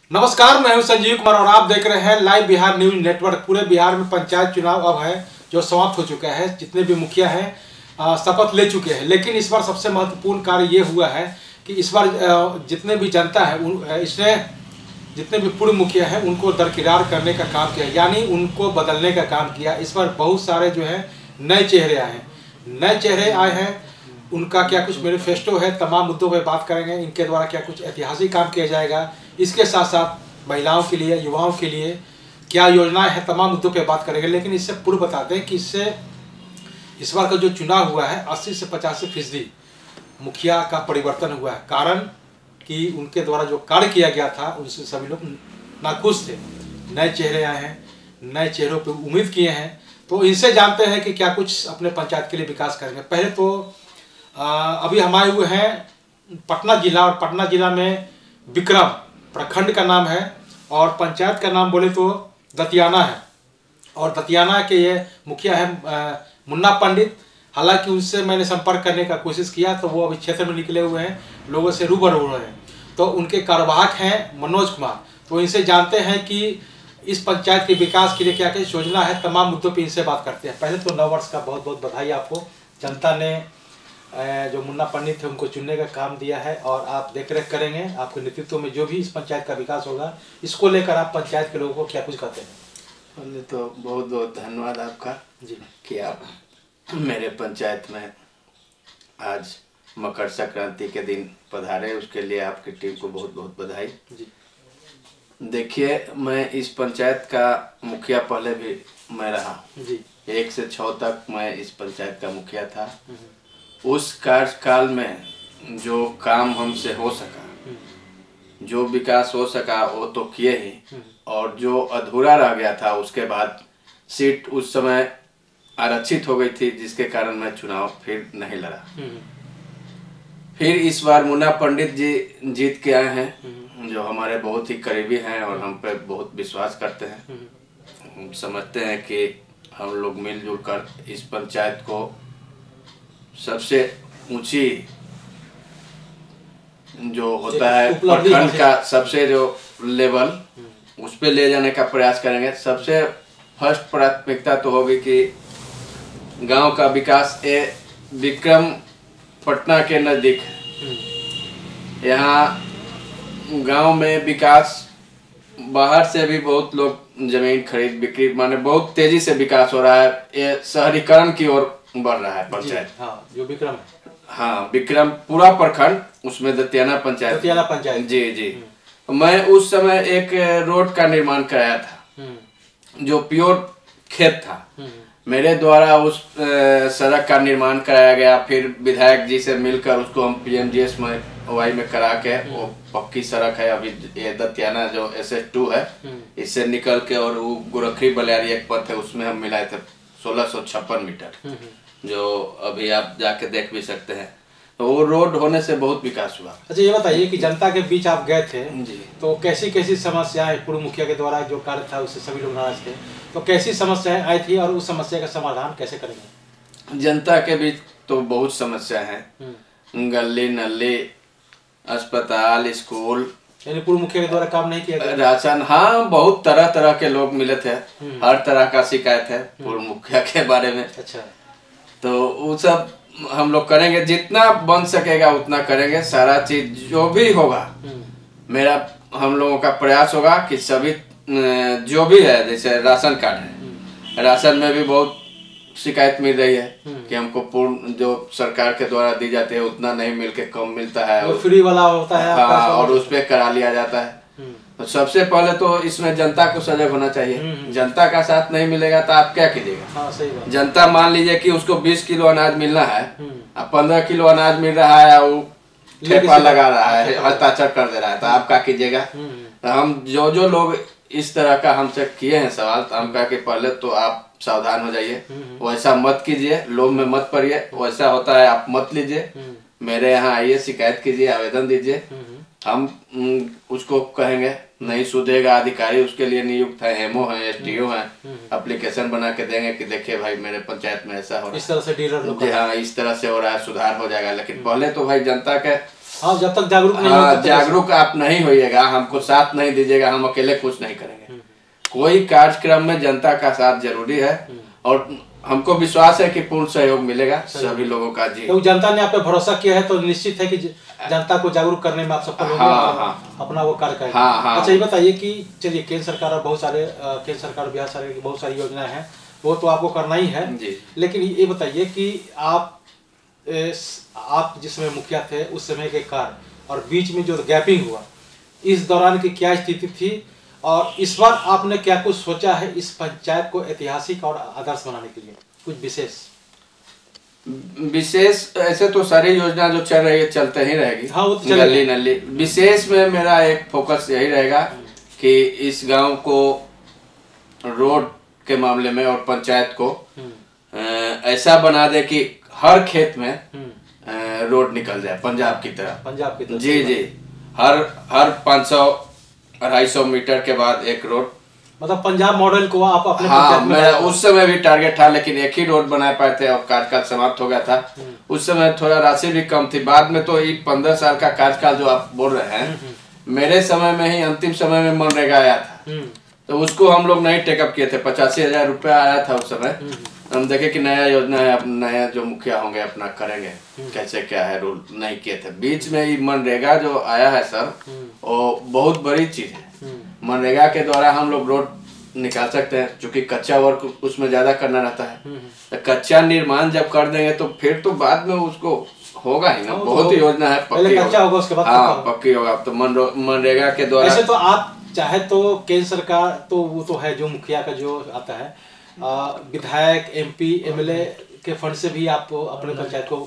नमस्कार, मैं हूं संजीव कुमार और आप देख रहे हैं लाइव बिहार न्यूज नेटवर्क। पूरे बिहार में पंचायत चुनाव अब है जो समाप्त हो चुका है। जितने भी मुखिया हैं शपथ ले चुके हैं, लेकिन इस बार सबसे महत्वपूर्ण कार्य ये हुआ है कि इस बार जितने भी जनता है इसने जितने भी पूर्व मुखिया हैं उनको दरकिरार करने का काम किया, यानी उनको बदलने का काम किया। इस बार बहुत सारे जो है नए चेहरे आए हैं, नए चेहरे आए हैं। उनका क्या कुछ मैनिफेस्टो है, तमाम मुद्दों पर बात करेंगे। इनके द्वारा क्या कुछ ऐतिहासिक काम किया जाएगा, इसके साथ साथ महिलाओं के लिए, युवाओं के लिए क्या योजनाएं हैं, तमाम मुद्दों पे बात करेंगे। लेकिन इससे पूर्व बताते हैं कि इस बार का जो चुनाव हुआ है 80 से 85% मुखिया का परिवर्तन हुआ है। कारण कि उनके द्वारा जो कार्य किया गया था उनसे सभी लोग नाखुश थे। नए चेहरे आए हैं, नए चेहरों पर उम्मीद किए हैं, तो इनसे जानते हैं कि क्या कुछ अपने पंचायत के लिए विकास करेंगे। पहले तो अभी हम आए हुए हैं पटना जिला, और पटना जिला में विक्रम प्रखंड का नाम है और पंचायत का नाम बोले तो दतियाना है। और दतियाना के ये मुखिया है मुन्ना पंडित। हालांकि उनसे मैंने संपर्क करने का कोशिश किया तो वो अभी क्षेत्र में निकले हुए हैं, लोगों से रूबरू हुए हैं। तो उनके कार्यवाहक हैं मनोज कुमार, तो इनसे जानते हैं कि इस पंचायत के विकास के लिए क्या क्या योजना है। तमाम मुद्दों पर इनसे बात करते हैं। पहले तो नव वर्ष का बहुत बहुत बधाई आपको। जनता ने जो मुन्ना पंडित थे उनको चुनने का काम दिया है और आप देख रेख करेंगे। आपके नेतृत्व में जो भी इस पंचायत का विकास होगा, इसको लेकर आप पंचायत के लोगों को क्या कुछ कहते हैं? पहले तो बहुत बहुत धन्यवाद आपका जी कि आप मेरे पंचायत में आज मकर संक्रांति के दिन पधारे, उसके लिए आपकी टीम को बहुत बहुत बधाई। जी देखिए, मैं इस पंचायत का मुखिया पहले भी मैं रहा जी 1 से 6 तक मैं इस पंचायत का मुखिया था। उस कार्यकाल में जो काम हमसे हो सका, जो विकास हो सका वो तो किए ही, और जो अधूरा रह गया था उसके बाद सीट उस समय आरक्षित हो गई थी, जिसके कारण मैं चुनाव फिर नहीं लड़ा। फिर इस बार मुन्ना पंडित जी जीत के आए हैं, जो हमारे बहुत ही करीबी हैं और हम पे बहुत विश्वास करते हैं। हम समझते हैं कि हम लोग मिलजुल कर इस पंचायत को सबसे ऊंची जो होता है प्रखंड का सबसे जो लेवल, उस पे ले जाने का प्रयास करेंगे। सबसे फर्स्ट प्राथमिकता तो होगी कि गांव का विकास। ये विक्रम पटना के नज़दीक है। यहाँ गांव में विकास, बाहर से भी बहुत लोग जमीन खरीद बिक्री, माने बहुत तेजी से विकास हो रहा है। ये शहरीकरण की ओर बढ़ रहा है पंचायत। हाँ, जो विक्रम है, हाँ विक्रम पूरा प्रखंड, उसमें दतियाना पंचायत। जी जी। मैं उस समय एक रोड का निर्माण कराया था जो प्योर खेत था। मेरे द्वारा उस सड़क का निर्माण कराया गया। फिर विधायक जी से मिलकर उसको हम PMGS में वाई में करा के, वो पक्की सड़क है। अभी ये दतियाना जो SS2 है, इससे निकल के और वो गोरखी बलियारी एक पथ है, उसमें हम मिलाए थे 1656 मीटर, जो अभी आप जाके देख भी सकते हैं। तो वो रोड होने से बहुत विकास हुआ। अच्छा ये बताइए कि जनता के बीच आप गए थे जी, तो कैसी कैसी समस्याएं, पूर्व मुखिया के द्वारा जो कार्य था उससे सभी लोग नाराज थे, तो कैसी समस्याएं आई थी और उस समस्या का समाधान कैसे करेंगे? जनता के बीच तो बहुत समस्या है। गली नली, अस्पताल, स्कूल, यानी पूर्व मुखिया के द्वारा काम नहीं किया गया। राशन, हाँ बहुत तरह तरह के लोग मिले थे। हर तरह का शिकायत है पूर्व मुखिया के बारे में। अच्छा, तो वो सब हम लोग करेंगे, जितना बन सकेगा उतना करेंगे। सारा चीज जो भी होगा, मेरा हम लोगों का प्रयास होगा कि सभी जो भी है, जैसे राशन कार्ड है, राशन में भी बहुत शिकायत मिल रही है कि हमको पूर्ण जो सरकार के द्वारा दी जाती है उतना नहीं मिल के कम मिलता है, और फ्री वाला होता है। हाँ, और उस पे करा लिया जाता है। तो सबसे पहले तो इसमें जनता को सजग होना चाहिए। जनता का साथ नहीं मिलेगा तो आप क्या कीजिएगा? हाँ, सही बात। जनता मान लीजिए कि उसको 20 किलो अनाज मिलना है, अब 15 किलो अनाज मिल रहा है, वो ठेपा लगा रहा है, हस्ताक्षर कर दे रहा है, तो आप क्या कीजिएगा? तो हम जो लोग इस तरह का हमसे किए हैं सवाल, तो हम कहा कि पहले तो आप सावधान हो जाइए, वैसा मत कीजिए, लोभ में मत पड़िए। वैसा होता है आप मत लीजिए, मेरे यहाँ आइए, शिकायत कीजिए, आवेदन दीजिए। हम उसको कहेंगे, नहीं सुधेगा अधिकारी उसके लिए नियुक्त है, MO है, SDO है, एप्लीकेशन बना के देंगे कि देखिए भाई मेरे पंचायत में ऐसा हो रहा है, इस तरह से डीलर लोग, हाँ इस तरह से हो रहा है, सुधार हो जाएगा। लेकिन पहले तो भाई जनता के हाँ, जब तक जागरूक नहीं हाँ, हो जागरूक आप नहीं होइएगा, हमको साथ नहीं दीजिएगा, हम अकेले कुछ नहीं करेंगे। कोई कार्यक्रम में जनता का साथ जरूरी है और हमको विश्वास है कि पूर्ण सहयोग मिलेगा सभी लोगों का। जी, तो जनता ने आप पे भरोसा किया है तो निश्चित है कि जनता को जागरूक करने में आप सफल होंगे। हाँ, अपना वो कार्य करेंगे। हाँ। अच्छा, ये बताइए कि चलिए केंद्र सरकार और बहुत सारे केंद्र सरकार बिहार सरकार की बहुत सारी योजनाएं हैं, वो तो आपको करना ही है जी। लेकिन ये बताइए कि आप जिस समय मुखिया थे उस समय के कार्य और बीच में जो गैपिंग हुआ, इस दौरान की क्या स्थिति थी और इस बार आपने क्या कुछ सोचा है इस पंचायत को ऐतिहासिक और आदर्श बनाने के लिए? कुछ विशेष ऐसे तो सारी योजना जो चल रही है चलते ही रहेगी। हाँ, वो तो गली नली। विशेष में मेरा एक फोकस यही रहेगा कि इस गांव को रोड के मामले में और पंचायत को ऐसा बना दे कि हर खेत में रोड निकल जाए पंजाब की तरह। जी जी, हर 500-250 मीटर के बाद एक रोड, मतलब पंजाब मॉडल को आप अपने हाँ, मेरा उस समय भी टारगेट था लेकिन एक ही रोड बना पाए थे और कार्यकाल समाप्त हो गया था। उस समय थोड़ा राशि भी कम थी। बाद में तो ये 15 साल का कार्यकाल जो आप बोल रहे हैं, मेरे समय में ही अंतिम समय में मनरेगा आया था तो उसको हम लोग नहीं टेकअप किए थे। 85,000 रुपया आया था उस समय। हम देखे कि नया योजना है, नया जो मुखिया होंगे अपना करेंगे, कैसे क्या है रूल नहीं किए थे। बीच में ये मनरेगा जो आया है सर, वो बहुत बड़ी चीज है। मनरेगा के द्वारा हम लोग रोड निकाल सकते हैं, क्योंकि कच्चा वर्क उसमें ज्यादा करना रहता है। तो कच्चा निर्माण जब कर देंगे तो फिर तो बाद में उसको होगा ही ना। बहुत योजना है, पहले कच्चा होगा उसके बाद हाँ पक्की होगा। तो मनरेगा के द्वारा ऐसे तो आप चाहे तो केंद्र सरकार तो वो तो है जो मुखिया का जो आता है, विधायक MP MLA के फंड से भी आप अपने पंचायत को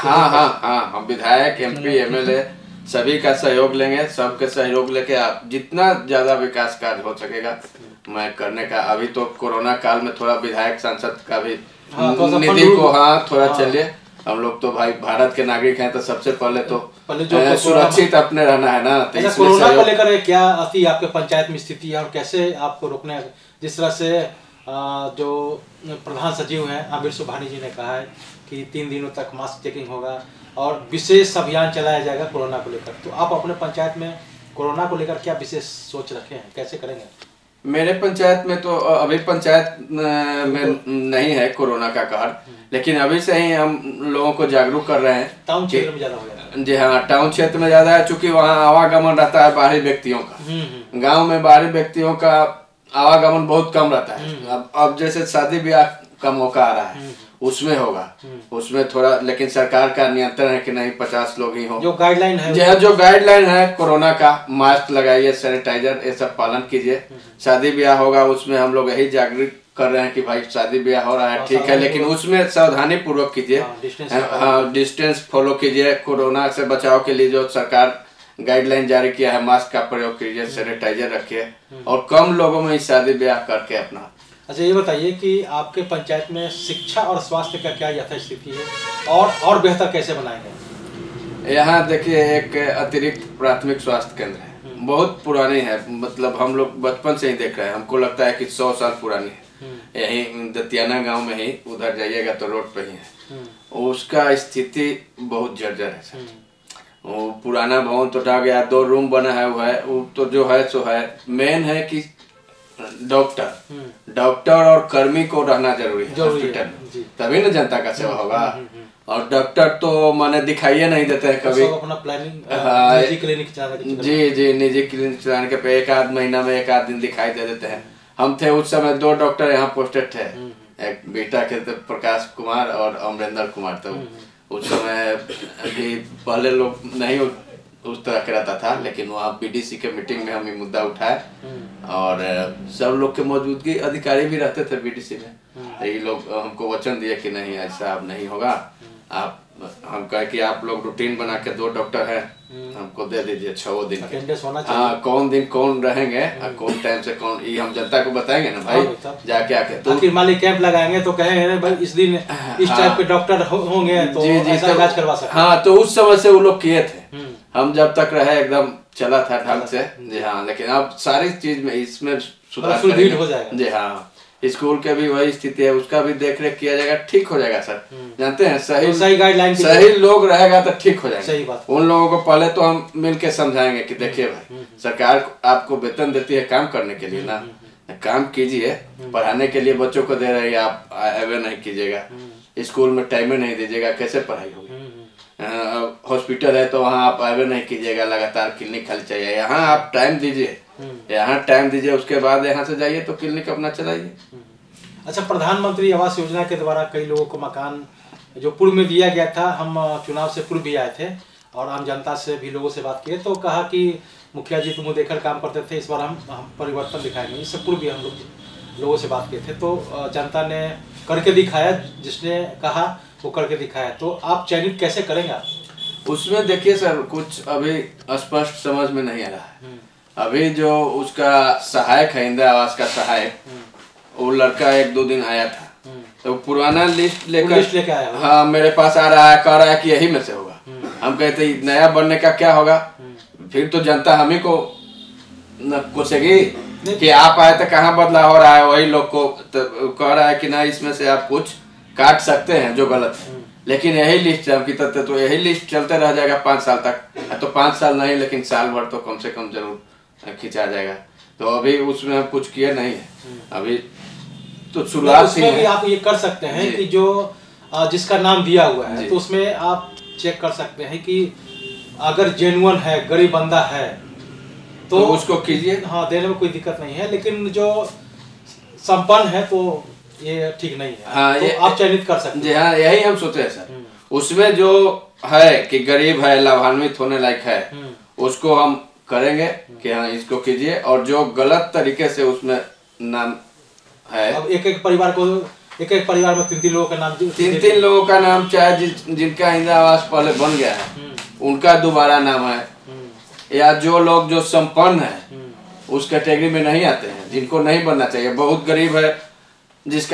हाँ, हम विधायक MP MLA सभी का सहयोग लेंगे। सबके सहयोग लेके आप जितना ज्यादा विकास कार्य हो सकेगा मैं करने का। अभी तो कोरोना काल में थोड़ा विधायक सांसद का भी निधि को थोड़ा चलिए। हम लोग तो भाई भारत के नागरिक हैं तो सबसे पहले तो सुरक्षित अपने रहना है ना। तो कोरोना को लेकर क्या अति आपके पंचायत में स्थिति है और कैसे आपको रोकने, जिस तरह से जो प्रधान सचिव हैं आमिर सुबहानी जी ने कहा है कि 3 दिनों तक मास्क चेकिंग होगा और विशेष अभियान चलाया जाएगा कोरोना को लेकर, तो आप अपने पंचायत में कोरोना को लेकर क्या विशेष सोच रखे हैं, कैसे करेंगे? मेरे पंचायत में तो अभी पंचायत में नहीं है कोरोना का कहर, लेकिन अभी से ही हम लोगों को जागरूक कर रहे हैं। टाउन क्षेत्र में ज्यादा हो गया। जी हाँ, टाउन क्षेत्र में ज्यादा है, चूंकि वहाँ आवागमन रहता है बाहरी व्यक्तियों का। गांव में बाहरी व्यक्तियों का आवागमन बहुत कम रहता है। अब जैसे शादी ब्याह का मौका आ रहा है उसमें होगा, उसमें थोड़ा, लेकिन सरकार का नियंत्रण है कि नहीं 50 लोग ही हो। जो गाइडलाइन है जो गाइडलाइन है कोरोना का, मास्क लगाइए, सैनिटाइजर ये सब पालन कीजिए। शादी ब्याह होगा उसमें हम लोग यही जागरूक कर रहे हैं कि भाई शादी ब्याह हो रहा है ठीक है, लेकिन उसमें सावधानी पूर्वक कीजिए। हाँ, डिस्टेंस फॉलो कीजिए। कोरोना से बचाव के लिए जो सरकार गाइडलाइन जारी किया है, मास्क का प्रयोग कीजिए, सैनिटाइजर रखिए और कम लोगों में शादी ब्याह करके अपना। अच्छा, ये बताइए कि आपके पंचायत में शिक्षा और स्वास्थ्य का क्या यथास्थिति है और बेहतर कैसे बनाएंगे? यहाँ देखिए एक अतिरिक्त प्राथमिक स्वास्थ्य केंद्र है, बहुत पुरानी है, मतलब हम लोग बचपन से ही देख रहे हैं। हमको लगता है कि 100 साल पुरानी है। यही दतियाना गांव में ही, उधर जाइएगा तो रोड पे ही है। उसका स्थिति बहुत जर्जर है सर। वो पुराना भवन तो ढह गया, 2 रूम बना है हुआ है, वो तो जो है सो है। मेन है कि डॉक्टर और कर्मी को रहना जरूरी है हॉस्पिटल में, तभी ना जनता का सेवा होगा। और डॉक्टर तो माने दिखाइए नहीं देते हैं कभी। अपना प्लानिंग निजी क्लिनिक चलाने जी निजी क्लिनिक चलाने के पे 1-8 महीना में 1-8 दिन दिखाई दे देते हैं। हम थे उस समय 2 डॉक्टर यहाँ पोस्टेड थे, एक बेटा के थे प्रकाश कुमार और अमरेंद्र कुमार। तो उस समय अभी पहले लोग नहीं उस तरह के रहता था, लेकिन वहाँ BDC के मीटिंग में हम ये मुद्दा उठाए और सब लोग के मौजूदगी, अधिकारी भी रहते थे BDC में। ये लोग हमको वचन दिए कि नहीं ऐसा अब नहीं होगा। आप हम कहे कि आप लोग रूटीन बना के 2 डॉक्टर हैं हमको दे दीजिए 6 दिन के। हाँ, कौन दिन कौन रहेंगे, कौन टाइम से कौन, ये हम जनता को बताएंगे ना भाई जाके आके। तो मालिक कैंप लगाएंगे तो कहेंगे भाई इस दिन इस टाइप के डॉक्टर होंगे तो ऐसा इलाज करवा सकते। हाँ, तो उस समय से वो लोग किए थे। हम जब तक रहे एकदम चला था ढंग से। जी हाँ, लेकिन अब सारी चीज में इसमें सुधार हो जाएगा। जी हाँ, स्कूल के भी वही स्थिति है, उसका भी देख रेख किया जाएगा, ठीक हो जाएगा सर। जानते हैं सही गाइडलाइन, सही लोग रहेगा तो ठीक हो जाएगा। सही बात। उन लोगों को पहले तो हम मिलके समझाएंगे कि देखिए भाई, सरकार आपको वेतन देती है काम करने के लिए ना, काम कीजिए, पढ़ाने के लिए बच्चों को दे रही है, आप अवे नहीं कीजिएगा, स्कूल में टाइम नहीं दीजिएगा, कैसे पढ़ाई होगी। हॉस्पिटल है तो वहाँ आप अवे नहीं कीजिएगा, लगातार क्लिनिक खाली चाहिए, यहाँ आप टाइम दीजिए, यहाँ टाइम दीजिए, उसके बाद यहाँ से जाइए तो क्लिनिक अपना चलाइए। अच्छा, प्रधानमंत्री आवास योजना के द्वारा कई लोगों को मकान जो पूर्व में दिया गया था, हम चुनाव से पूर्व भी आए थे और आम जनता से भी लोगों से बात किए तो कहा कि मुखिया जी तुम देखकर काम करते थे, इस बार हम परिवर्तन दिखाएंगे। इससे पूर्व भी हम लोगों से बात किए थे तो जनता ने करके दिखाया, जिसने कहा वो करके दिखाया। तो आप चयनित कैसे करेंगे आप? उसमें देखिए सर, कुछ अभी स्पष्ट समझ में नहीं आ रहा है। अभी जो उसका सहायक है, इंदिरा आवास का सहायक, वो लड़का 1-2 दिन आया था तो पुराना लिस्ट लेकर आया। हाँ, मेरे पास आ रहा है, कह रहा है कि यही में से होगा। हम कहते नया बनने का क्या होगा, फिर तो जनता हम ही को न कोसेगी कि आप आए तो कहाँ बदलाव हो रहा है। वही लोग को तो कह रहा है कि ना इसमें से आप कुछ काट सकते हैं जो गलत है, लेकिन यही लिस्ट की तथ्य तो यही लिस्ट चलते रह जाएगा 5 साल तक। तो 5 साल नहीं, लेकिन साल भर तो कम से कम जरूर खिंचा जाएगा। तो अभी उसमें हम कुछ किए नहीं है, अभी तो शुरुआत ही है। आप ये कर सकते हैं कि जो जिसका नाम दिया हुआ है तो उसमें आप चेक कर सकते हैं कि अगर जेन्युइन है, गरीब बंदा है तो उसको कीजिए। हाँ, देने में कोई दिक्कत नहीं है, लेकिन जो संपन्न है तो ये ठीक नहीं है। हाँ, तो आप चयनित कर सकते हैं। जी हाँ, यही हम सोचे हैं सर। उसमें जो है कि गरीब है, लाभान्वित होने लायक है, उसको हम करेंगे कि हाँ इसको कीजिए। और जो गलत तरीके से उसमें नाम है, अब एक परिवार में 3-3 लोगों का नाम, 3-3 लोगों का नाम, चाहे जिनका इंदिरा आवास पहले बन गया है उनका दोबारा नाम है, या जो लोग जो संपन्न है उस कैटेगरी में नहीं आते हैं, जिनको नहीं बनना चाहिए। बहुत गरीब है जिसका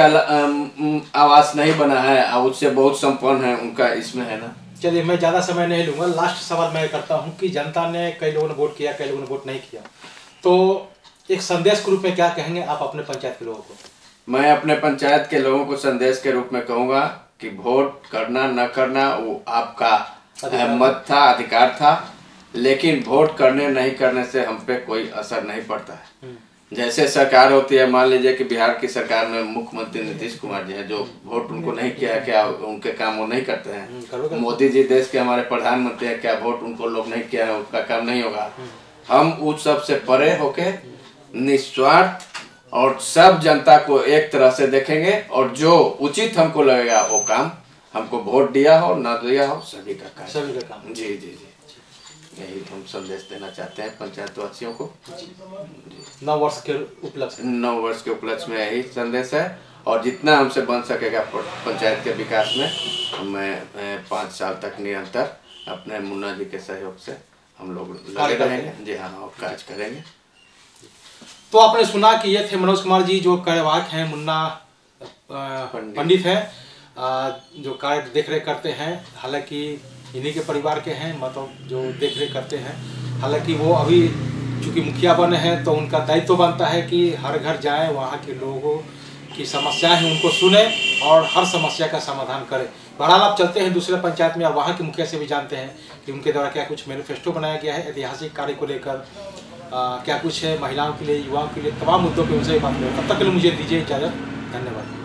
आवास नहीं बना है और उससे बहुत संपन्न है, उनका इसमें है ना। चलिए, मैं ज्यादा समय नहीं लूंगा। लास्ट सवाल मैं करता हूँ कि जनता ने, कई लोगों ने वोट किया, कई लोगों ने वोट नहीं किया, तो एक संदेश के रूप में क्या कहेंगे आप अपने पंचायत के लोगों को? मैं अपने पंचायत के लोगों को संदेश के रूप में कहूंगा कि वोट करना न करना वो आपका मत था, अधिकार था, लेकिन वोट करने नहीं करने से हम पे कोई असर नहीं पड़ता है। जैसे सरकार होती है, मान लीजिए कि बिहार की सरकार में मुख्यमंत्री नीतीश कुमार जी हैं, जो वोट उनको नहीं किया है, क्या उनके काम वो नहीं करते हैं? मोदी जी देश के हमारे प्रधानमंत्री हैं, क्या वोट उनको लोग नहीं किया है, उनका काम नहीं होगा? हम उस सब से परे होके निस्वार्थ और सब जनता को एक तरह से देखेंगे, और जो उचित हमको लगेगा वो काम, हमको वोट दिया हो ना दिया हो, सभी का काम। जी जी जी, यही हम संदेश देना चाहते हैं पंचायत वासियों को। 9 वर्ष के उपलक्ष्य में यही संदेश है। और जितना हमसे बन सकेगा पंचायत के विकास में, मैं 5 साल तक निरंतर अपने मुन्ना जी के सहयोग से हम लोग लगे रहेंगे। जी हाँ, और कार्य करेंगे। तो आपने सुना कि ये थे मनोज कुमार जी, जो कार्यवाहक हैं, मुन्ना पंडित हैं, जो कार्य देख रेख करते हैं। हालांकि इन्हीं के परिवार के हैं, मतलब जो देख रेख करते हैं। हालांकि वो अभी चूँकि मुखिया बने हैं तो उनका दायित्व तो बनता है कि हर घर जाएं, वहाँ के लोगों की समस्याएं हैं उनको सुने और हर समस्या का समाधान करें। बहरहाल आप चलते हैं दूसरे पंचायत में, और वहाँ के मुखिया से भी जानते हैं कि उनके द्वारा क्या कुछ मैनिफेस्टो बनाया गया है ऐतिहासिक कार्य को लेकर, क्या कुछ है महिलाओं के लिए, युवाओं के लिए, तमाम मुद्दों पर उनसे बात करें। तब तक के लिए मुझे दीजिए इजाज़त। धन्यवाद।